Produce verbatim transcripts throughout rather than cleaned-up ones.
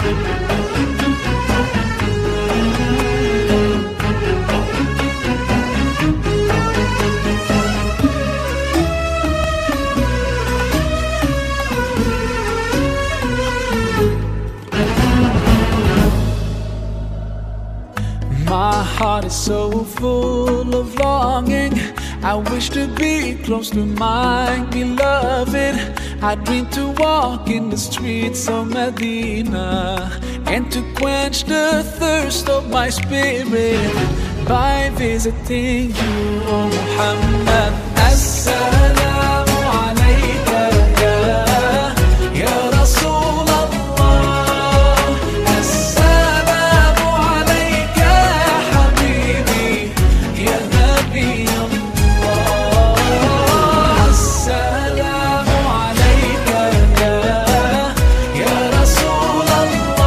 My heart is so full of longing. I wish to be close to my beloved. I dream to walk in the streets of Medina and to quench the thirst of my spirit by visiting you, O Muhammad. Assalamu alayka ya, ya Rasulullah. Assalamu alayka ya habibi, ya Nabi Allah. Assalamu alayka ya, ya Rasulullah.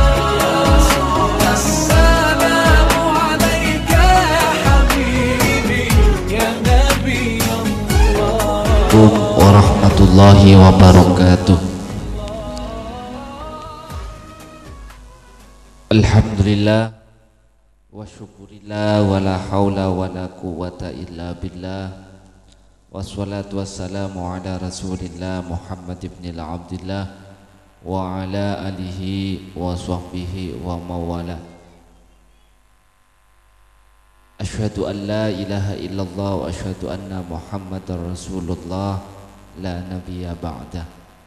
Assalamu alayka ya habibi, ya Nabi Allah. Warahmatullahi wabarakatuh. Alhamdulillah wa syukurillah wa la hawla wa la quwwata illa billah. Wassalatu wassalamu ala rasulillah Muhammad ibn al-Abdillah wa ala alihi wa sahbihi wa mawala. Asyhadu an la ilaha illallah wa asyhadu anna Muhammadar Rasulullah la nabiyya ba'dah.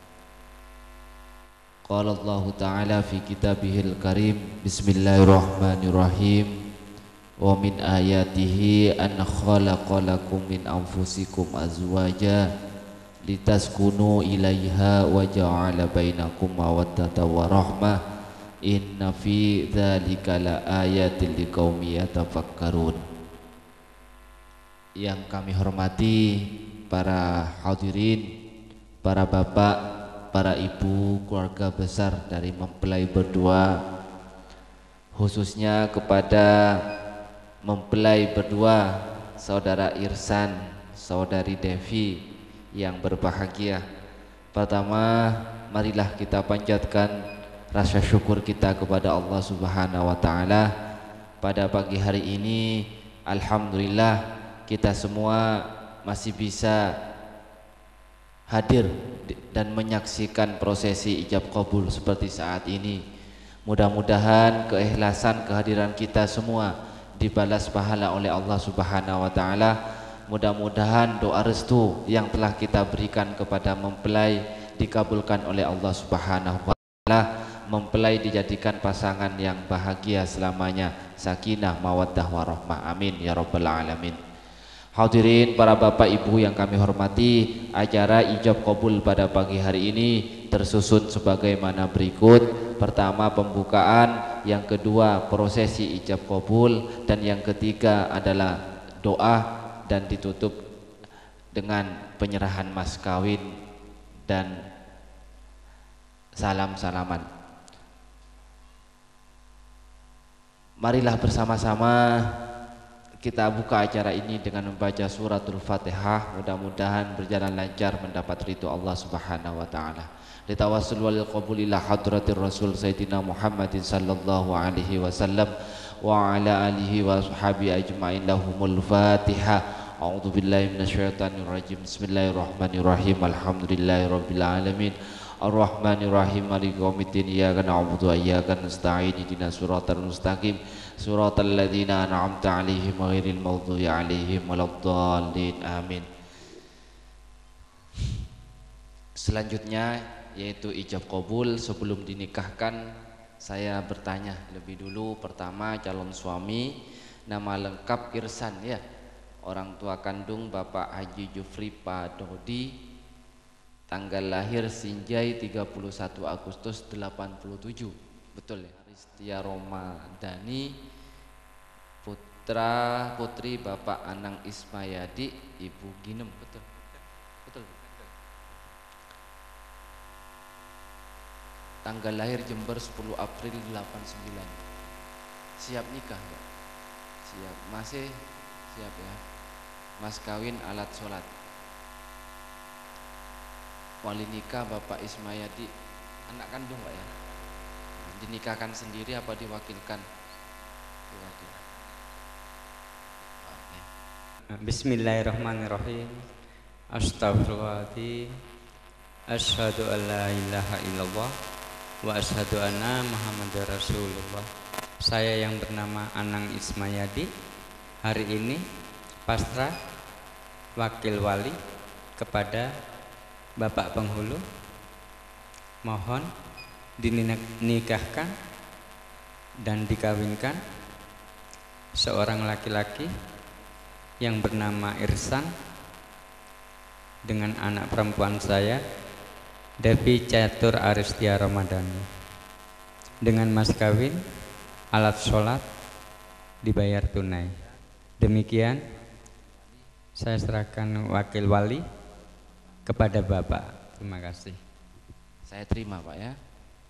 Qala Allah Ta'ala fi kitabihil karim. Bismillahirrahmanirrahim. Wa min ayatihi an khalaqa lakum min anfusikum azwaja litaskunu ilaiha wa ja'ala bainakum mawaddatan wa rahmah. Inna fi dzalika la ayatin liqaumin yatafakkarun. Yang kami hormati para hadirin, para bapak, para ibu, keluarga besar dari mempelai berdua, khususnya kepada mempelai berdua saudara Irsan, saudari Devi yang berbahagia. Pertama, marilah kita panjatkan rasa syukur kita kepada Allah Subhanahu wa taala pada pagi hari ini. Alhamdulillah kita semua masih bisa hadir dan menyaksikan prosesi ijab qabul seperti saat ini. Mudah-mudahan keikhlasan kehadiran kita semua dibalas pahala oleh Allah Subhanahu wa taala. Mudah-mudahan doa restu yang telah kita berikan kepada mempelai dikabulkan oleh Allah Subhanahu wa taala. Mempelai dijadikan pasangan yang bahagia selamanya, sakinah mawaddah warahmah. Amin ya rabbal alamin. Hadirin para bapak ibu yang kami hormati, acara ijab qabul pada pagi hari ini tersusun sebagaimana berikut. Pertama pembukaan, yang kedua prosesi ijab qabul, dan yang ketiga adalah doa dan ditutup dengan penyerahan mas kawin dan salam-salaman. Marilah bersama-sama kita buka acara ini dengan membaca suratul Fatihah. Mudah-mudahan berjalan lancar mendapat ridho Allah Subhanahu wa taala. Litawassul wal qabul ila hadratir Rasul Sayyidina Muhammadin sallallahu alaihi wasallam wa ala alihi wa sahbihi ajma'in. Lahumul Fatihah. A'udzu billahi minasyaitonir rajim. Bismillahirrahmanirrahim. Alhamdulillahirabbil alamin. Ar-Rahmanir-Rahim. Maliki yaumiddin. Iyyaka na'budu wa iyyaka nasta'in. Ihdinas siratal mustaqim. Suratal ladzina an'amta 'alaihim ghairil maghdubi 'alaihim waladdallin. Amin. Selanjutnya yaitu ijab qabul. Sebelum dinikahkan, saya bertanya lebih dulu. Pertama, calon suami, nama lengkap Irsan ya. Orang tua kandung Bapak Haji Jufri Padodi. Tanggal lahir Sinjai tiga puluh satu Agustus delapan puluh tujuh. Betul ya? Ristia Romadani, putra putri Bapak Anang Ismayadi, Ibu Ginem. Betul. Betul. Tanggal lahir Jember sepuluh April delapan puluh sembilan. Siap nikah ya? Siap. Masih siap ya? Mas kawin alat sholat. Wali nikah Bapak Ismayadi, anak kandung Pak ya. dinikahkan sendiri apa diwakilkan? Diwakilkan. Oke. Bismillahirrahmanirrahim. Astagfirullahaladzim. Asyhadu an la ilaha illallah wa asyhadu anna Muhammadar Rasulullah. Saya yang bernama Anang Ismayadi hari ini pasrah wakil wali kepada Bapak Penghulu, mohon dinikahkan dan dikawinkan seorang laki-laki yang bernama Irsan dengan anak perempuan saya, Devi Catur Aristia Ramadhani, dengan mas kawin, alat sholat dibayar tunai. Demikian saya serahkan wakil wali kepada Bapak. Terima kasih. Saya terima, Pak, ya.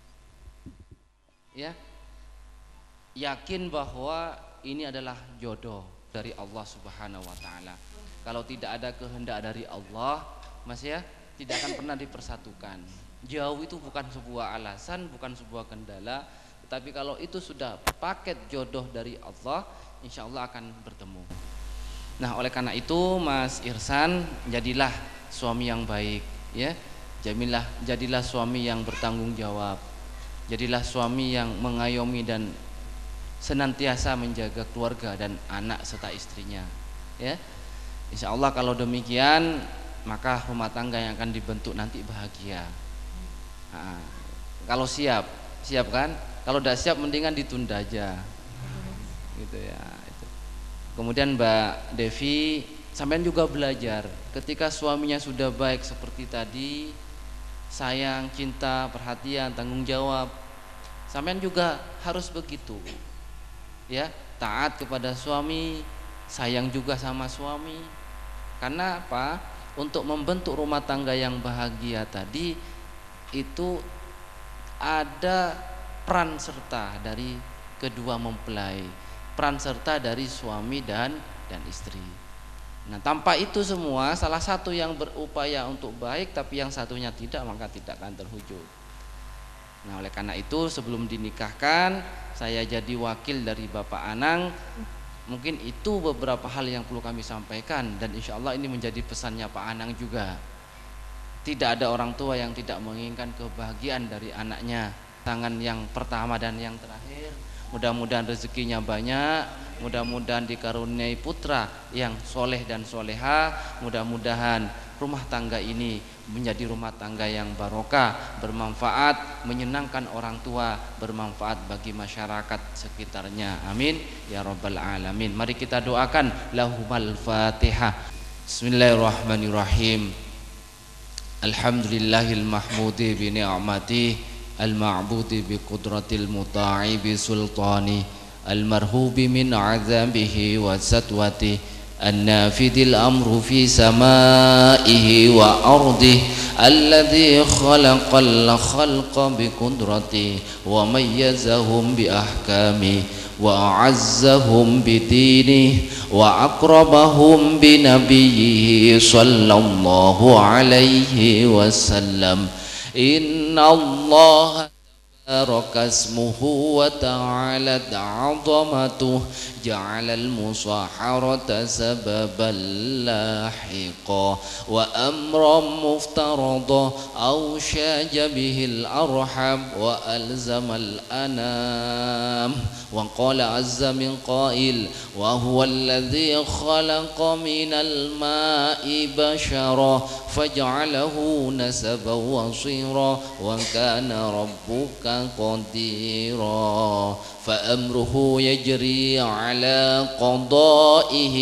Ya. Yakin bahwa ini adalah jodoh dari Allah Subhanahu wa taala. Kalau tidak ada kehendak dari Allah, Mas ya, tidak akan pernah dipersatukan. Jauh itu bukan sebuah alasan, bukan sebuah kendala, tetapi kalau itu sudah paket jodoh dari Allah, insya Allah akan bertemu. Nah, oleh karena itu Mas Irsan, jadilah suami yang baik, ya. Jadilah jadilah suami yang bertanggung jawab. Jadilah suami yang mengayomi dan senantiasa menjaga keluarga dan anak serta istrinya, ya. Insya Allah kalau demikian, maka rumah tangga yang akan dibentuk nanti bahagia. Nah, kalau siap, siap kan? Kalau tidak siap, mendingan ditunda aja, gitu ya. Itu. Kemudian Mbak Devi, sampean juga belajar. Ketika suaminya sudah baik seperti tadi, sayang, cinta, perhatian, tanggung jawab, sampean juga harus begitu, ya. Taat kepada suami, sayang juga sama suami. Karena apa? Untuk membentuk rumah tangga yang bahagia tadi itu ada peran serta dari kedua mempelai, peran serta dari suami dan dan istri. Nah, tanpa itu semua, salah satu yang berupaya untuk baik tapi yang satunya tidak, maka tidak akan terwujud. Nah, oleh karena itu sebelum dinikahkan, saya jadi wakil dari Bapak Anang. Mungkin itu beberapa hal yang perlu kami sampaikan, dan insya Allah ini menjadi pesannya Pak Anang juga. Tidak ada orang tua yang tidak menginginkan kebahagiaan dari anaknya. Tangan yang pertama dan yang terakhir, mudah-mudahan rezekinya banyak, mudah-mudahan dikaruniai putra yang soleh dan soleha, mudah-mudahan rumah tangga ini menjadi rumah tangga yang barokah, bermanfaat, menyenangkan orang tua, bermanfaat bagi masyarakat sekitarnya. Amin ya rabbal alamin. Mari kita doakan. Lahumal Fatihah. Bismillahirrahmanirrahim. Alhamdulillahil mahmudi bi ni'mati, al-ma'budi bi qudratil muta'i bi sultani, al-marhubi min azabihi wa satwati, النافذ الأمر في سمائه وأرضه الذي خلق الخلق بقدرته وميزهم بأحكامه وأعزهم بدينه وأقربهم بنبيه صلى الله عليه وسلم. إن الله بارك اسمه وتعالى عظمته جعل المصاحرة سببا لاحقا وأمرا مفترضا أوشاج به الأرحم وألزم الأنام. وقال عز من قائل: وهو الذي خلق من الماء بشرا فجعله نسبا وصيرا وكان ربك قديرا. فأمره يجري على قضائه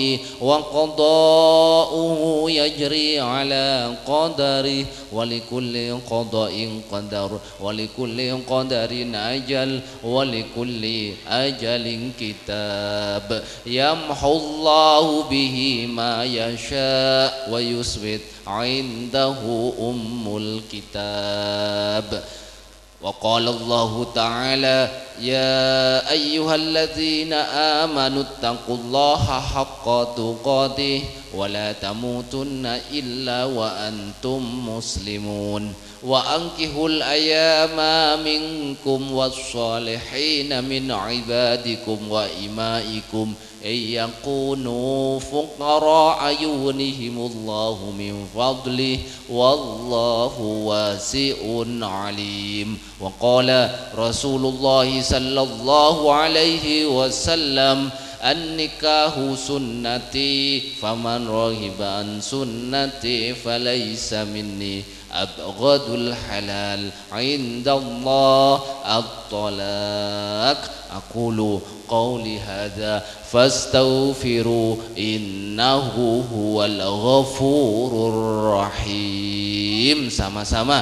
وقضاؤه يجري على قدره ولكل قضاء قدر ولكل قدر أجل ولكل أجل كتاب. يمحو الله به ما يشاء ويثبت عنده أم الكتاب. وقال الله تعالى: يا أيها الذين آمنوا اتقوا الله حق تقاته ولا تموتن إلا وأنتم مسلمون. wa ankihul ayama minkum was-salihin min ibadikum wa imaikum ay yakunu fuqara yughnihimullahu min fadlihi wallahu wasi'un alim. Wa qala Rasulullah sallallahu alaihi wasallam an-nikahu sunnati faman raghiba an sunnati falaysa minni abghadul halal indallah at-talaq. Aqulu qawli hadha fastaghfiru innahu huwal ghafurur rahim. Sama-sama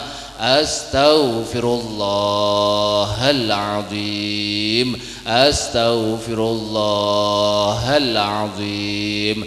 astaghfirullahal azim, astaghfirullahal azim,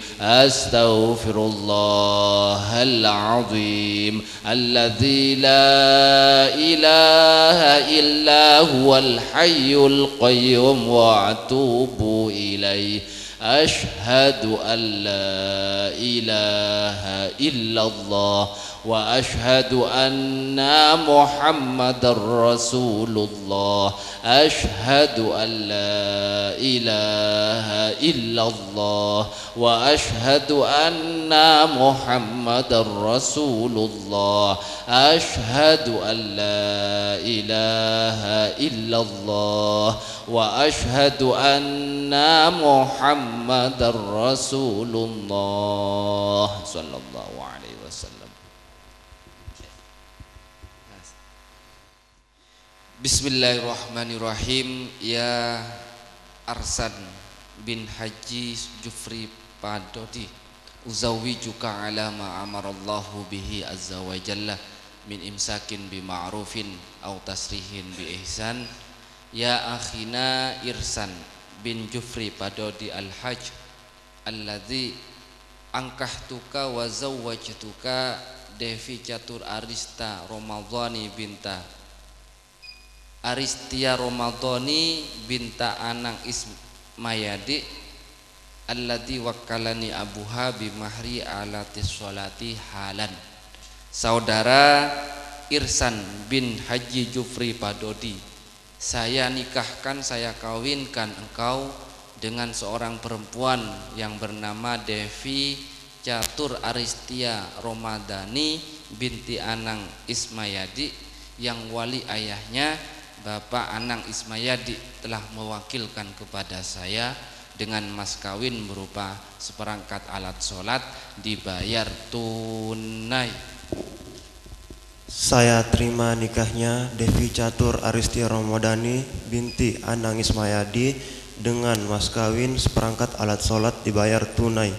astaghfirullahal azim alladzi la ilaha illa huwal hayyul qayyum wa atubu ilaih. Ashhadu an la ilaha illallah wa ashhadu anna Muhammadar Rasulullah. Ashhadu an la ilaha illallah wa ashhadu anna Muhammadar Rasulullah. Ashhadu an la ilaha illallah wa ashhadu anna Muhammadar Rasulullah sallallahu alaihi wasallam. Bismillahirrahmanirrahim. Ya Arsan bin Haji Jufri Padodi, uzawijuka ala ma amarallahu bihi azza wa jalla min imsakin bi ma'rufin aw tasrihin bi ihsan. Ya akhina Irsan bin Jufri Padodi al-Hajj alladzi angkahtuka wa zawwajtuka Devi Catur Arista Ramadhani binta Aristia Ramadhani binta Anang Ismayadi alladzi wakkalani abuha bi mahri alati sholati halan. Saudara Irsan bin Haji Jufri Padodi, saya nikahkan, saya kawinkan engkau dengan seorang perempuan yang bernama Devi Catur Aristia Ramadhani binti Anang Ismayadi, yang wali ayahnya Bapak Anang Ismayadi telah mewakilkan kepada saya dengan mas kawin berupa seperangkat alat sholat dibayar tunai. Saya terima nikahnya Devi Catur Aristia Ramadhani binti Anang Ismayadi dengan mas kawin seperangkat alat sholat dibayar tunai.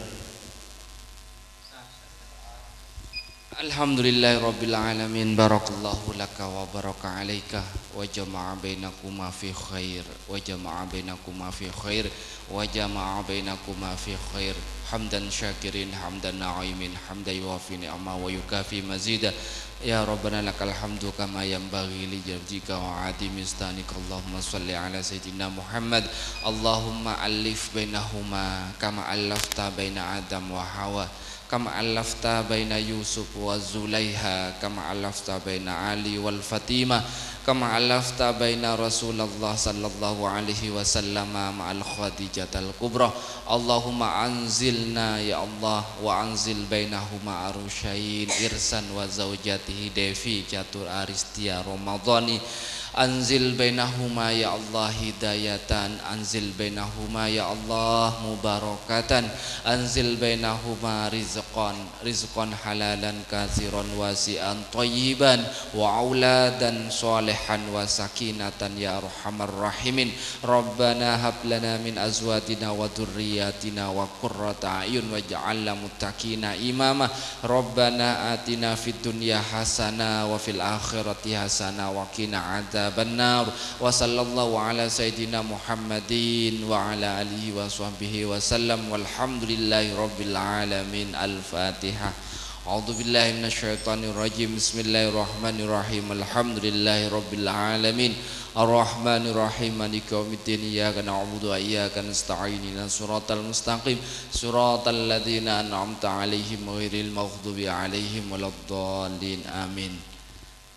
Alhamdulillahirabbil alamin. Barakallahu laka wa baraka alaika wa jama'a bainakuma fi khair wa jama'a bainakuma fi khair wa jama'a bainakuma fi khair. Hamdan syakirin hamdan na'imin hamdan yuwafi ni'ama wa yukafi mazida. Ya Rabbana lakal hamdu kama yanbaghi li jadika wa adimi istanika. Allahumma salli ala sayyidina Muhammad. Allahumma alif bainahuma kama alafta baina Adam wa Hawa, kama alafta baina Yusuf wa Zulaiha, kama alafta baina Ali wal Fatimah, kama alafta baina Rasulullah sallallahu alaihi wasallam ma'al Khadijatal Kubra. Allahumma anzilna ya Allah wa anzil bainahuma arusyain Irsan wa zaujatihi Devi Catur Aristia Ramadhani. Anzil bainahuma ya Allah hidayatan, anzil bainahuma ya Allah mubarakatan, anzil bainahuma rizqan rizqan halalan katsiran wasi'an thayyiban wa auladan sholihan wa sakinatan ya arhamar rahimin. Rabbana hab lana min azwajina wa dhurriyyatina wa qurrata a'yun waj'alna muttaqina imama. Rabbana atina fid dunya hasanah wa fil akhirati hasanah wa qina adzabannar. Wa sallallahu ala sayyidina Muhammadin wa ala alihi wa sahbihi wa sallam walhamdulillahi rabbil alamin. Al-Fatihah. A'udzu billahi minasyaitonir rajim. Bismillahirrahmanirrahim. Alhamdulillahi rabbil alamin. Ar-Rahmanir Rahim. Maliki yaumiddin. Iyyaka na'budu wa iyyaka nasta'in. Ihdinas siratal mustaqim. Siratal ladzina an'amta 'alaihim ghairil maghdubi 'alaihim waladdallin. Amin.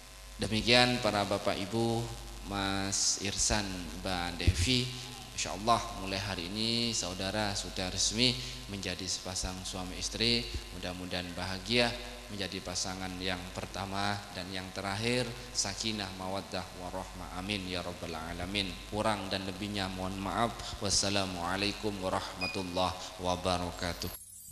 Demikian para Bapak Ibu, Mas Irsan, Mbak Devi, Insya Allah mulai hari ini saudara sudah resmi menjadi sepasang suami istri. Mudah-mudahan bahagia menjadi pasangan yang pertama dan yang terakhir, sakinah mawaddah warahmah, amin ya rabbal alamin. Kurang dan lebihnya mohon maaf. Wassalamualaikum warahmatullahi wabarakatuh.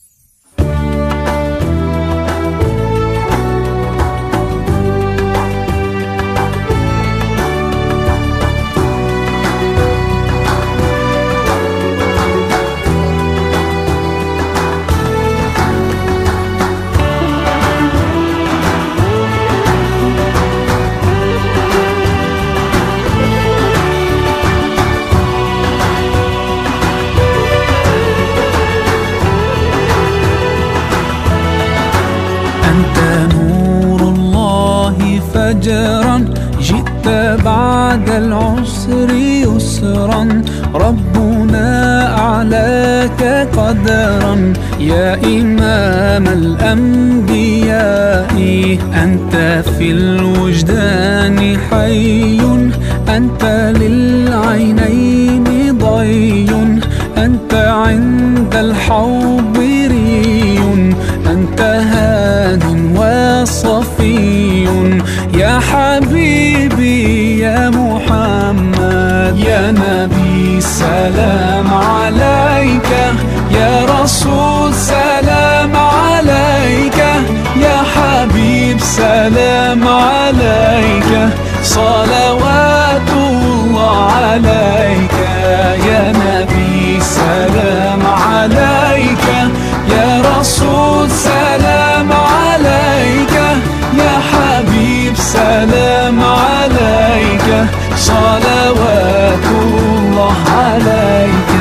فجرا جئت بعد العسر يسرا ربنا أعلاك قدرا يا إمام الأنبياء أنت في الوجدان حي أنت للعينين ضي أنت عند الحوض ري أنت هاد وصفي يا حبيبي يا محمد يا نبي سلام عليك يا رسول سلام عليك يا حبيب سلام عليك صلوات الله عليك يا نبي سلام عليك يا رسول سلام عليك يا حبيب سلام عليك صلوات الله عليك.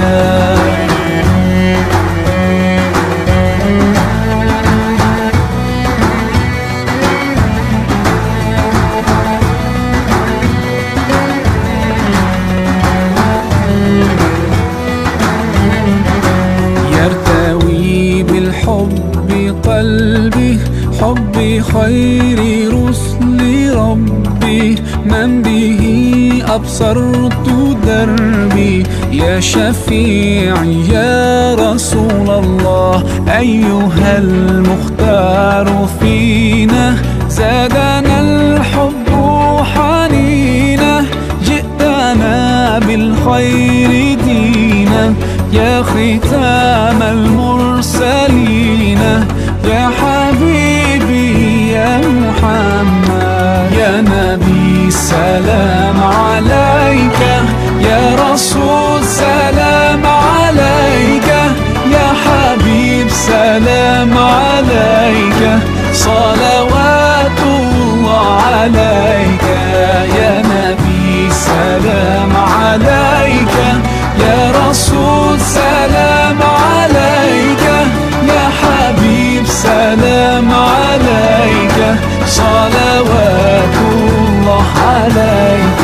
يرتوي بالحب قلبي حب خير رسل ربي من به أبصرت دربي يا شفيعي يا رسول الله أيها المختار فينا زادنا الحب حنينا جئتنا بالخير دينا يا ختام المرسلين يا حبيبي يا محمد يا نبي سلام عليك يا رسول سلام عليك يا حبيب سلام عليك صلوات الله عليك يا نبي سلام عليك يا رسول سلام عليك يا حبيب سلام عليك صلوات الله عليك.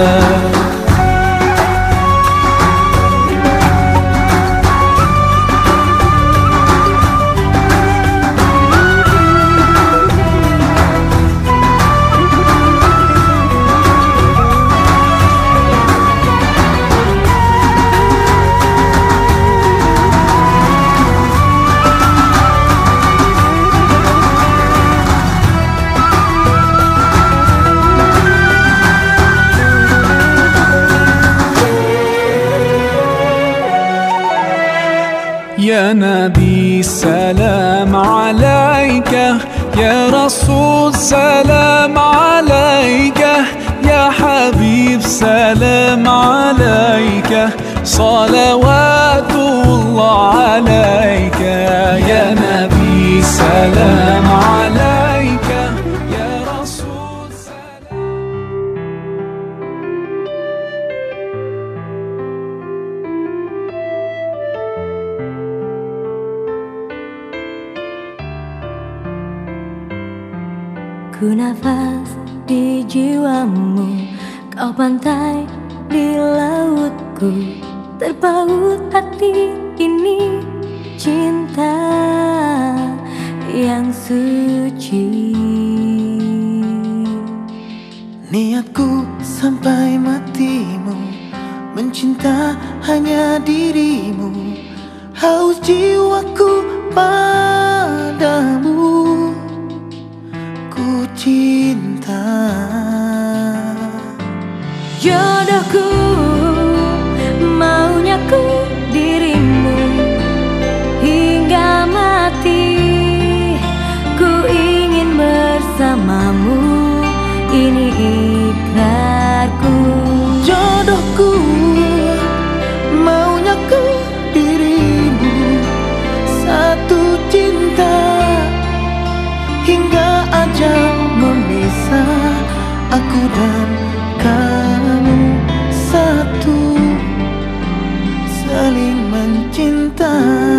يا نبي سلام عليك يا رسول سلام عليك يا حبيب سلام عليك صلوات الله عليك يا نبي سلام عليك يا رسول سلام. Ku nafas di jiwamu, kau pantai di lautku, terpaut hati ini cinta yang suci. Niatku sampai matimu, mencinta hanya dirimu. Haus jiwaku padamu, ku cinta. Jodohku, maunya ku dirimu hingga mati. Ku ingin bersamamu, ini ikrarku. Jodohku, maunya ku dirimu, satu cinta hingga ajal memisah. Aku dan kamu satu, saling mencinta.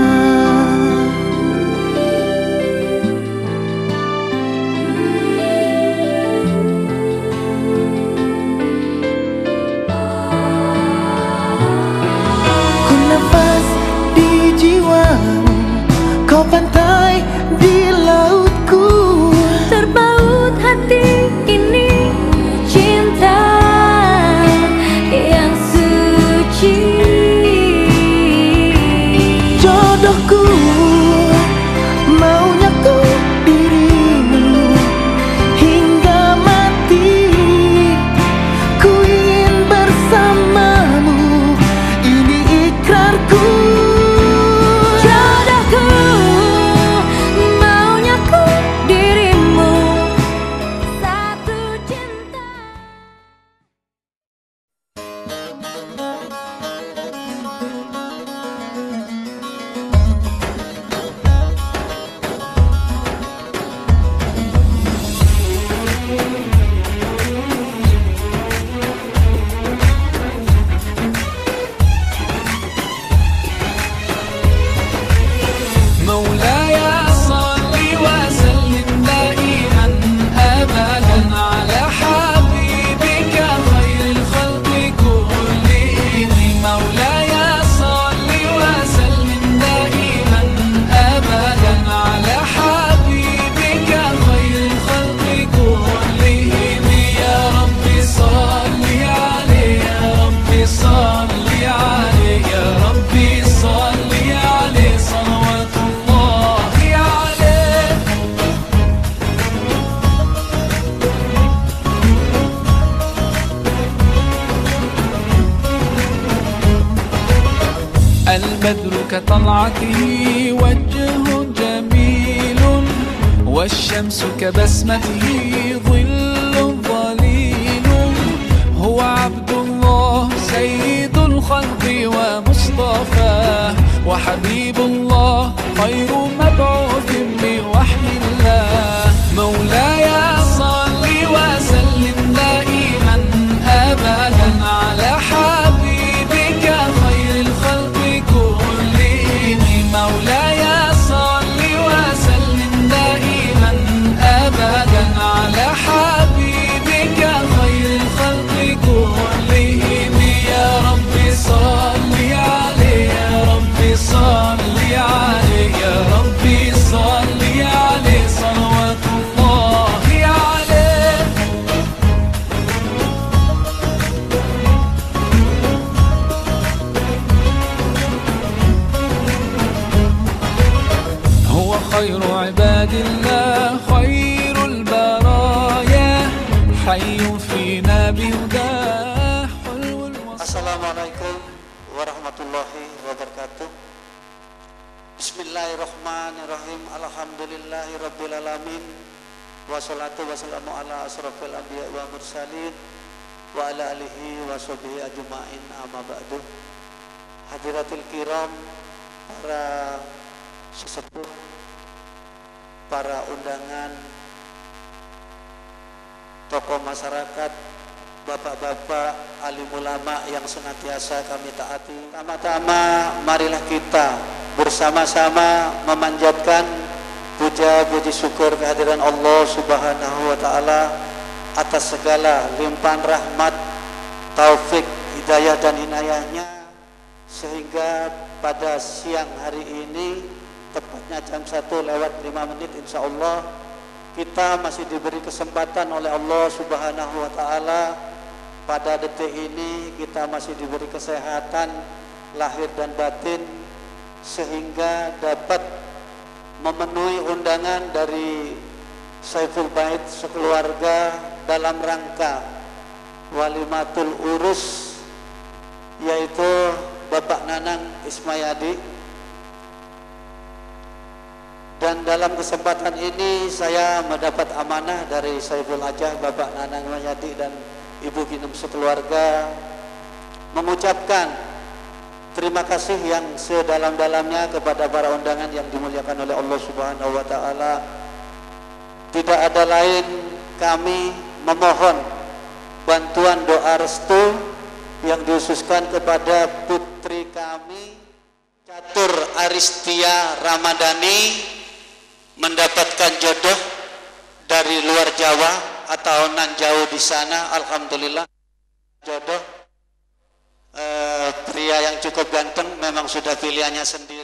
Ku nafas di jiwamu, kau pantai di lautku. Terpaut hati ini, cinta yang suci. Jodohku, maunya ku dirimu hingga mati. Ku ingin bersamamu, ini ikrarku. Jodohku, maunya ku dirimu, satu cinta. مولاي صل وسلم دائما أبدا على حبيبك خير الخلق كلهم. مولاي صل وسلم دائما أبدا على حبيبك خير الخلق كلهم. يا رب صل عليه، يا رب صل عليه، يا رب صل عليه صلوات الله عليه. البدر كطلعته وجه جميل، والشمس كبسمته ظل ظليل. هو عبد الله سيد الخلق ومصطفاه، وحبيب الله خير مبعوث بوحي الله. مولاي صل وسلم دائما أبدا على حبيبك خير الخلق كلهم. مولاي صل وسلم دائما أبدا على حبيبك خير الخلق كلهم. يا رب صل عليه، يا رب صل عليه، يا رب صل عليه صلوات الله عليه. هو خير عباد الله، خير البرايا، حي فينا بهداه حلو الوصف. Assalamualaikum warahmatullahi wabarakatuh. Bismillahirrahmanirrahim. Alhamdulillahi rabbil alamin. Wassalatu wassalamu ala asrafil anbiya wa mursalin wa ala alihi wa sahbihi ajma'in, amma ba'du. Hadiratul kiram, para sesepuh, para undangan, tokoh masyarakat, bapak-bapak, alim ulama yang senantiasa kami taati. Pertama-tama marilah kita bersama-sama memanjatkan puja puji syukur kehadiran Allah Subhanahu wa taala atas segala limpahan rahmat, taufik, hidayah dan inayahnya, sehingga pada siang hari ini tepatnya jam satu lewat lima menit insya Allah kita masih diberi kesempatan oleh Allah Subhanahu wa taala. Pada detik ini kita masih diberi kesehatan lahir dan batin sehingga dapat memenuhi undangan dari Saiful Bait sekeluarga dalam rangka walimatul urus, yaitu Bapak Nanang Ismayadi. Dan dalam kesempatan ini saya mendapat amanah dari Saiful Ajah, Bapak Nanang Ismayadi dan Ibu Kinum sekeluarga mengucapkan terima kasih yang sedalam-dalamnya kepada para undangan yang dimuliakan oleh Allah Subhanahu wa taala. Tidak ada lain kami memohon bantuan doa restu yang dihususkan kepada putri kami Catur Aristia Ramadhani mendapatkan jodoh dari luar Jawa atau nan jauh di sana. Alhamdulillah jodoh eh, pria yang cukup ganteng, memang sudah pilihannya sendiri.